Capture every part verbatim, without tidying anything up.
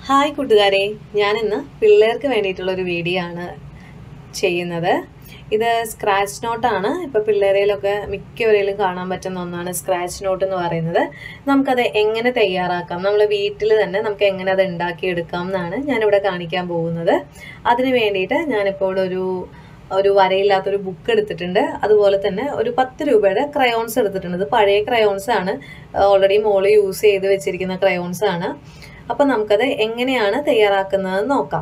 Hi കൂട്ടുകാരെ, ഞാനിന്ന് പിള്ളേർക്ക് വേണ്ടിയിട്ടുള്ളൊരു വീഡിയോ ആണ് ചെയ്യുന്നത്. ഇത് സ്ക്രാച്ച് നോട്ടാണ്. ഇപ്പോൾ പിള്ളേരിലൊക്കെ മിക്കവരിലും കാണാൻ പറ്റുന്ന ഒന്നാണ് സ്ക്രാച്ച് നോട്ട് എന്ന് പറയുന്നത്. നമുക്കത് എങ്ങനെ തയ്യാറാക്കാം, നമ്മൾ വീട്ടിൽ തന്നെ നമുക്ക് എങ്ങനെ അത് ഉണ്ടാക്കിയെടുക്കാം എന്നാണ് ഞാനിവിടെ കാണിക്കാൻ പോകുന്നത്. അതിന് വേണ്ടിയിട്ട് ഞാനിപ്പോൾ ഒരു ഒരു വരയില്ലാത്തൊരു ബുക്ക് എടുത്തിട്ടുണ്ട്. അതുപോലെ തന്നെ ഒരു പത്ത് രൂപയുടെ ക്രയോൺസ് എടുത്തിട്ടുണ്ട്. ഇത് പഴയ ക്രയോൺസ് ആണ്, ഓൾറെഡി മോള് യൂസ് ചെയ്ത് വെച്ചിരിക്കുന്ന ക്രയോൺസ് ആണ്. അപ്പം നമുക്കത് എങ്ങനെയാണ് തയ്യാറാക്കുന്നതെന്ന് നോക്കാം.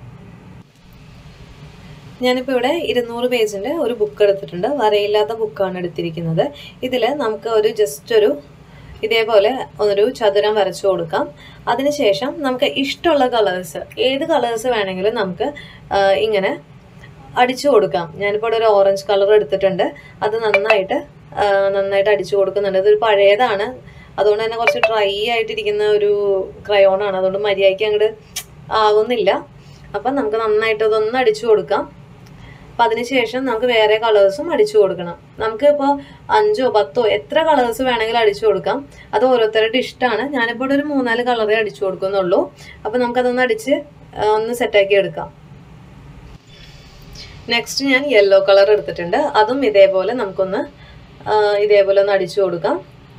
ഞാനിപ്പോൾ ഇവിടെ ഇരുന്നൂറ് പേജിൻ്റെ ഒരു ബുക്ക് എടുത്തിട്ടുണ്ട്. വരയില്ലാത്ത ബുക്കാണ് എടുത്തിരിക്കുന്നത്. ഇതിൽ നമുക്ക് ഒരു ജസ്റ്റ് ഒരു ഇതേപോലെ ഒരു ചതുരം വരച്ചു കൊടുക്കാം. അതിനുശേഷം നമുക്ക് ഇഷ്ടമുള്ള കളേഴ്സ്, ഏത് കളേഴ്സ് വേണമെങ്കിലും നമുക്ക് ഇങ്ങനെ അടിച്ചു കൊടുക്കാം. ഞാനിപ്പോൾ ഇവിടെ ഒരു ഓറഞ്ച് കളർ എടുത്തിട്ടുണ്ട്. അത് നന്നായിട്ട് നന്നായിട്ട് അടിച്ചു കൊടുക്കുന്നുണ്ട്. ഇതൊരു പഴയതാണ്, അതുകൊണ്ട് തന്നെ കുറച്ച് ഡ്രൈ ആയിട്ടിരിക്കുന്ന ഒരു ക്രയോണാണ്. അതുകൊണ്ട് മര്യാദയ്ക്ക് അങ്ങോട്ട് ആവുന്നില്ല. അപ്പം നമുക്ക് നന്നായിട്ട് അതൊന്ന് അടിച്ചു കൊടുക്കാം. അപ്പം അതിനുശേഷം നമുക്ക് വേറെ കളേഴ്സും അടിച്ചു കൊടുക്കണം. നമുക്ക് ഇപ്പോൾ അഞ്ചോ പത്തോ എത്ര കളേഴ്സ് വേണമെങ്കിലും അടിച്ചു കൊടുക്കാം. അത് ഓരോരുത്തരുടെ ഇഷ്ടമാണ്. ഞാനിപ്പോൾ ഒരു മൂന്നാല് കളറേ അടിച്ചു കൊടുക്കുന്നുള്ളൂ. അപ്പം നമുക്കതൊന്ന് അടിച്ച് ഒന്ന് സെറ്റാക്കി എടുക്കാം. നെക്സ്റ്റ് ഞാൻ യെല്ലോ കളർ എടുത്തിട്ടുണ്ട്. അതും ഇതേപോലെ നമുക്കൊന്ന് ഇതേപോലെ ഒന്ന് അടിച്ചു കൊടുക്കാം.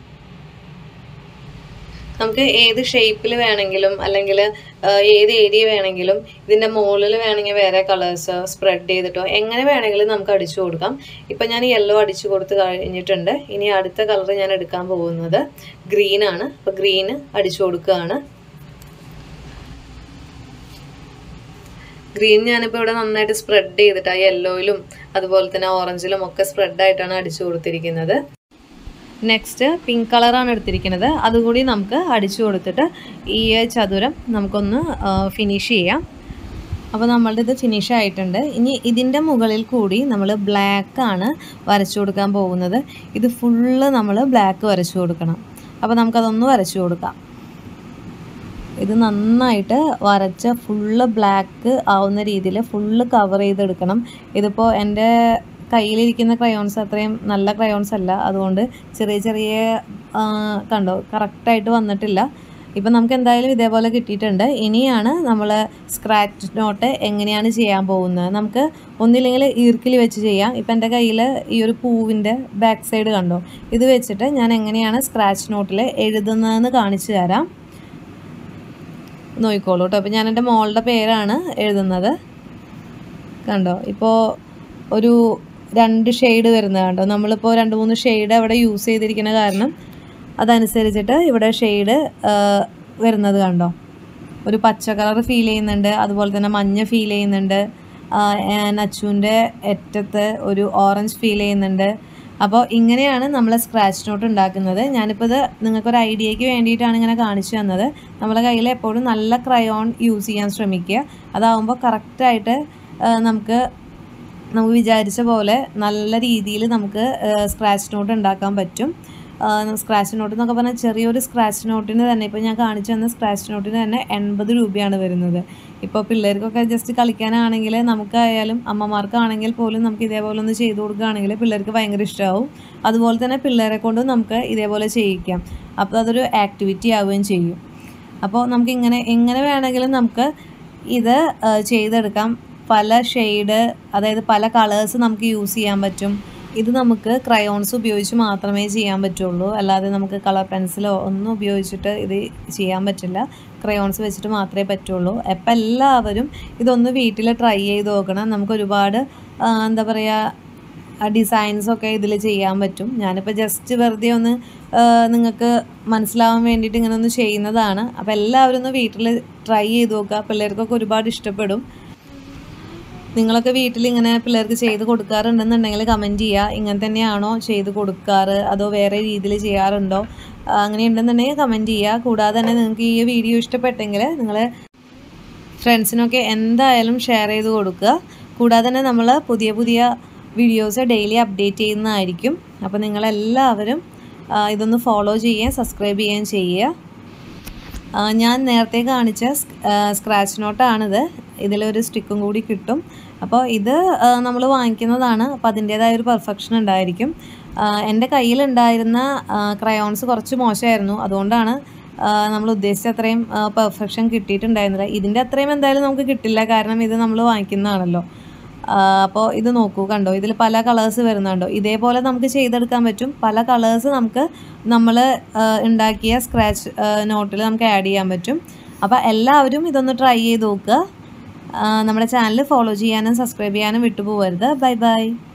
നമുക്ക് ഏത് ഷേപ്പിൽ വേണമെങ്കിലും അല്ലെങ്കിൽ ഏത് ഏരിയ വേണമെങ്കിലും ഇതിൻ്റെ മുകളിൽ വേണമെങ്കിൽ വേറെ കളേഴ്സ് സ്പ്രെഡ് ചെയ്തിട്ടോ എങ്ങനെ വേണമെങ്കിലും നമുക്ക് അടിച്ചു കൊടുക്കാം. ഇപ്പം ഞാൻ യെല്ലോ അടിച്ചു കൊടുത്ത് കഴിഞ്ഞിട്ടുണ്ട്. ഇനി അടുത്ത കളർ ഞാൻ എടുക്കാൻ പോകുന്നത് ഗ്രീനാണ്. അപ്പോൾ ഗ്രീന് അടിച്ചു കൊടുക്കുകയാണ്. ഗ്രീൻ ഞാനിപ്പോൾ ഇവിടെ നന്നായിട്ട് സ്പ്രെഡ് ചെയ്തിട്ട് ആ യെല്ലോയിലും അതുപോലെ തന്നെ ഓറഞ്ചിലും ഒക്കെ സ്പ്രെഡായിട്ടാണ് അടിച്ചു കൊടുത്തിരിക്കുന്നത്. നെക്സ്റ്റ് പിങ്ക് കളറാണ് എടുത്തിരിക്കുന്നത്. അതുകൂടി നമുക്ക് അടിച്ചു കൊടുത്തിട്ട് ഈ ചതുരം നമുക്കൊന്ന് ഫിനിഷ് ചെയ്യാം. അപ്പോൾ നമ്മളുടെ ഇത് ഫിനിഷ് ആയിട്ടുണ്ട്. ഇനി ഇതിൻ്റെ മുകളിൽ കൂടി നമ്മൾ ബ്ലാക്കാണ് വരച്ചു കൊടുക്കാൻ പോകുന്നത്. ഇത് ഫുള്ള് നമ്മൾ ബ്ലാക്ക് വരച്ചു കൊടുക്കണം. അപ്പോൾ നമുക്കതൊന്ന് വരച്ചു കൊടുക്കാം. ഇത് നന്നായിട്ട് വരച്ച ഫുള്ള് ബ്ലാക്ക് ആവുന്ന രീതിയിൽ ഫുള്ള് കവർ ചെയ്തെടുക്കണം. ഇതിപ്പോൾ എൻ്റെ കയ്യിലിരിക്കുന്ന ക്രയോൺസ് അത്രയും നല്ല ക്രയോൺസ് അല്ല, അതുകൊണ്ട് ചെറിയ ചെറിയ കണ്ടോ കറക്റ്റായിട്ട് വന്നിട്ടില്ല. ഇപ്പം നമുക്ക് എന്തായാലും ഇതേപോലെ കിട്ടിയിട്ടുണ്ട്. ഇനിയാണ് നമ്മൾ സ്ക്രാച്ച് നോട്ട് എങ്ങനെയാണ് ചെയ്യാൻ പോകുന്നത്. നമുക്ക് ഒന്നില്ലെങ്കിൽ ഈർക്കിൽ വെച്ച് ചെയ്യാം. ഇപ്പം എൻ്റെ കയ്യിൽ ഈ ഒരു പൂവിൻ്റെ ബാക്ക് സൈഡ് കണ്ടോ, ഇത് വെച്ചിട്ട് ഞാൻ എങ്ങനെയാണ് സ്ക്രാച്ച് നോട്ടിൽ എഴുതുന്നതെന്ന് കാണിച്ചു തരാം. നോക്കിക്കോളൂ കേട്ടോ. അപ്പോൾ ഞാൻ എൻ്റെ മോളുടെ പേരാണ് എഴുതുന്നത്. കണ്ടോ, ഇപ്പോൾ ഒരു രണ്ട് ഷെയ്ഡ് വരുന്നത് കണ്ടോ. നമ്മളിപ്പോൾ രണ്ട് മൂന്ന് ഷെയ്ഡ് അവിടെ യൂസ് ചെയ്തിരിക്കുന്ന കാരണം അതനുസരിച്ചിട്ട് ഇവിടെ ഷെയ്ഡ് വരുന്നത് കണ്ടോ. ഒരു പച്ച കളർ ഫീൽ ചെയ്യുന്നുണ്ട്, അതുപോലെ തന്നെ മഞ്ഞ ഫീൽ ചെയ്യുന്നുണ്ട്, നച്ചുവിൻ്റെ അറ്റത്ത് ഒരു ഓറഞ്ച് ഫീൽ ചെയ്യുന്നുണ്ട്. അപ്പോൾ ഇങ്ങനെയാണ് നമ്മൾ സ്ക്രാച്ച് നോട്ട് ഉണ്ടാക്കുന്നത്. ഞാനിപ്പോൾ ഇത് നിങ്ങൾക്കൊരു ഐഡിയയ്ക്ക് വേണ്ടിയിട്ടാണ് ഇങ്ങനെ കാണിച്ചു തന്നത്. നമ്മളെ കയ്യിൽ എപ്പോഴും നല്ല ക്രയോൺ യൂസ് ചെയ്യാൻ ശ്രമിക്കുക. അതാവുമ്പോൾ കറക്റ്റായിട്ട് നമുക്ക് നമുക്ക് വിചാരിച്ച പോലെ നല്ല രീതിയിൽ നമുക്ക് സ്ക്രാച്ച് നോട്ട് ഉണ്ടാക്കാൻ പറ്റും. സ്ക്രാച്ച് നോട്ട് എന്നൊക്കെ പറഞ്ഞാൽ ചെറിയൊരു സ്ക്രാച്ച് നോട്ടിന് തന്നെ ഇപ്പോൾ ഞാൻ കാണിച്ചു തന്ന സ്ക്രാച്ച് നോട്ടിന് തന്നെ എൺപത് രൂപയാണ് വരുന്നത്. ഇപ്പോൾ പിള്ളേർക്കൊക്കെ ജസ്റ്റ് കളിക്കാനാണെങ്കിൽ നമുക്കായാലും അമ്മമാർക്കാണെങ്കിൽ പോലും നമുക്ക് ഇതേപോലെ ഒന്ന് ചെയ്ത് കൊടുക്കുകയാണെങ്കിൽ പിള്ളേർക്ക് ഭയങ്കര ഇഷ്ടമാവും. അതുപോലെ തന്നെ പിള്ളേരെ കൊണ്ട് നമുക്ക് ഇതേപോലെ ചെയ്യിക്കാം. അപ്പോൾ അതൊരു ആക്ടിവിറ്റി ആവുകയും ചെയ്യും. അപ്പോൾ നമുക്ക് ഇങ്ങനെ എങ്ങനെ വേണമെങ്കിലും നമുക്ക് ഇത് ചെയ്തെടുക്കാം. പല ഷെയ്ഡ്, അതായത് പല കളേഴ്സ് നമുക്ക് യൂസ് ചെയ്യാൻ പറ്റും. ഇത് നമുക്ക് ക്രയോൺസ് ഉപയോഗിച്ച് മാത്രമേ ചെയ്യാൻ പറ്റുള്ളൂ. അല്ലാതെ നമുക്ക് കളർ പെൻസിലോ ഒന്നും ഉപയോഗിച്ചിട്ട് ഇത് ചെയ്യാൻ പറ്റില്ല. ക്രയോൺസ് വെച്ചിട്ട് മാത്രമേ പറ്റുള്ളൂ. അപ്പം എല്ലാവരും ഇതൊന്ന് വീട്ടിൽ ട്രൈ ചെയ്ത് നോക്കണം. നമുക്ക് ഒരുപാട് എന്താ പറയുക ഡിസൈൻസൊക്കെ ഇതിൽ ചെയ്യാൻ പറ്റും. ഞാനിപ്പോൾ ജസ്റ്റ് വെറുതെ ഒന്ന് നിങ്ങൾക്ക് മനസ്സിലാവാൻ വേണ്ടിയിട്ട് ഇങ്ങനെ ഒന്ന് ചെയ്യുന്നതാണ്. അപ്പോൾ എല്ലാവരും ഒന്ന് വീട്ടിൽ ട്രൈ ചെയ്ത് നോക്കുക. പിള്ളേർക്കൊക്കെ ഒരുപാട് ഇഷ്ടപ്പെടും. നിങ്ങളൊക്കെ വീട്ടിൽ ഇങ്ങനെ പിള്ളേർക്ക് ചെയ്ത് കൊടുക്കാറുണ്ടെന്നുണ്ടെങ്കിൽ കമൻറ്റ് ചെയ്യുക. ഇങ്ങനെ തന്നെയാണോ ചെയ്ത് കൊടുക്കാറ്, അതോ വേറെ രീതിയിൽ ചെയ്യാറുണ്ടോ? അങ്ങനെ ഉണ്ടെന്നുണ്ടെങ്കിൽ കമൻറ്റ് ചെയ്യുക. കൂടാതെ തന്നെ നിങ്ങൾക്ക് ഈ വീഡിയോ ഇഷ്ടപ്പെട്ടെങ്കിൽ നിങ്ങൾ ഫ്രണ്ട്സിനൊക്കെ എന്തായാലും ഷെയർ ചെയ്ത് കൊടുക്കുക. കൂടാതെ തന്നെ നമ്മൾ പുതിയ പുതിയ വീഡിയോസ് ഡെയിലി അപ്ഡേറ്റ് ചെയ്യുന്നതായിരിക്കും. അപ്പോൾ നിങ്ങളെല്ലാവരും ഇതൊന്ന് ഫോളോ ചെയ്യുകയും സബ്സ്ക്രൈബ് ചെയ്യുകയും ചെയ്യുക. ഞാൻ നേരത്തെ കാണിച്ച സ്ക്രാച്ച് നോട്ടാണിത്. ഇതിലൊരു സ്റ്റിക്കും കൂടി കിട്ടും. അപ്പോൾ ഇത് നമ്മൾ വാങ്ങിക്കുന്നതാണ്. അപ്പോൾ അതിൻ്റേതായ ഒരു പെർഫെക്ഷൻ ഉണ്ടായിരിക്കും. എൻ്റെ കയ്യിലുണ്ടായിരുന്ന ക്രയോൺസ് കുറച്ച് മോശമായിരുന്നു. അതുകൊണ്ടാണ് നമ്മൾ ഉദ്ദേശിച്ച അത്രയും പെർഫെക്ഷൻ കിട്ടിയിട്ടുണ്ടായിരുന്നില്ല. ഇതിൻ്റെ അത്രയും എന്തായാലും നമുക്ക് കിട്ടില്ല, കാരണം ഇത് നമ്മൾ വാങ്ങിക്കുന്നതാണല്ലോ. അപ്പോൾ ഇത് നോക്കൂ, കണ്ടോ, ഇതിൽ പല കളേഴ്സ് വരുന്നുണ്ടോ. ഇതേപോലെ നമുക്ക് ചെയ്തെടുക്കാൻ പറ്റും. പല കളേഴ്സ് നമുക്ക് നമ്മൾ ഉണ്ടാക്കിയ സ്ക്രാച്ച് നോട്ടിൽ നമുക്ക് ആഡ് ചെയ്യാൻ പറ്റും. അപ്പോൾ എല്ലാവരും ഇതൊന്ന് ട്രൈ ചെയ്ത് നോക്കുക. നമ്മുടെ ചാനൽ ഫോളോ ചെയ്യാനും സബ്സ്ക്രൈബ് ചെയ്യാനും വിട്ടുപോകരുത്. Bye bye.